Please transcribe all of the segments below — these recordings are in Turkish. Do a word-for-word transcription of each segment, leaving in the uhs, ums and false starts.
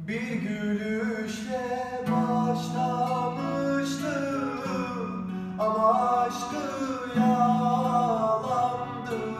Bir gülüşle başlamıştı ama aşkı yalandı.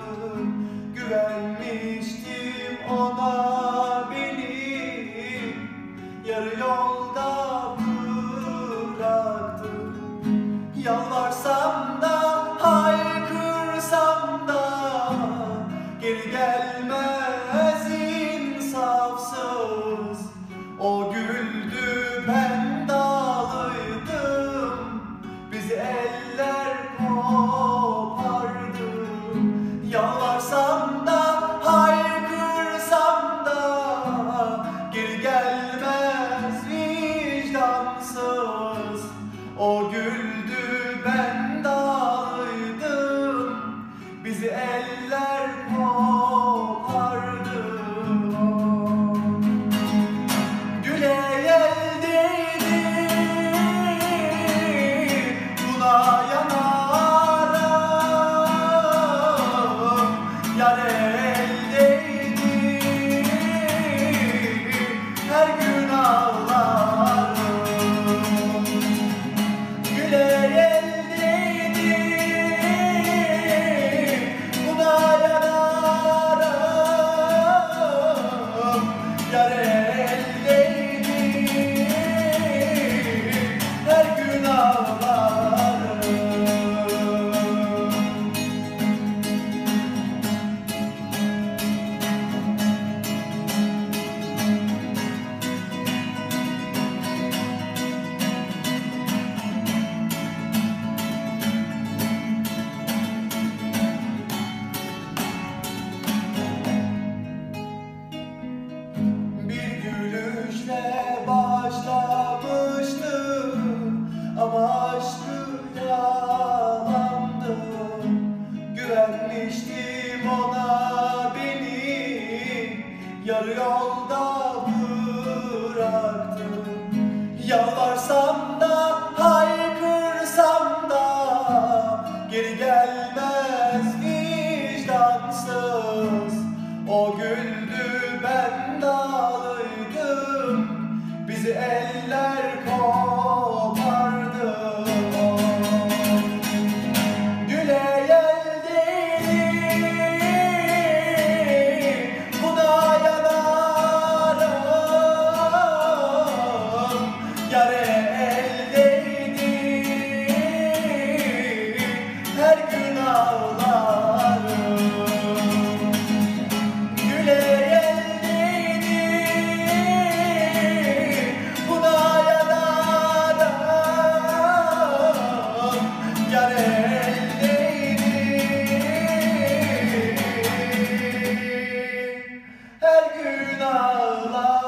Güvenmiştim ona, beni yarı yolda bıraktı. Yalvarsam da haykırsam da geri gelmez insafsız. O güldü, ben dağlıydım, bizi eller kopardı. Yalvarsam da haykırsam da geri gelmez vicdansız. O güldü, ben dağlıydım, bizi eller kopardı. Yar eldeydi, her gün ağlarım. Güle eldeydi, buna yanarım. Yar eldeydi, her gün ağlarım. Başlamıştı ama aşkı yalandı. Güvenmiştim ona, beni yarı yolda bıraktı. Yalvarsam da haykırsam da geri gelmez vicdansız. O güldü, ben dağlıydım, bizi eller kopardı. Güle eldeydi, buna yanarım. Yar eldeydi, her gün ağlarım. Güle yar eldeydi, her gün ağlar.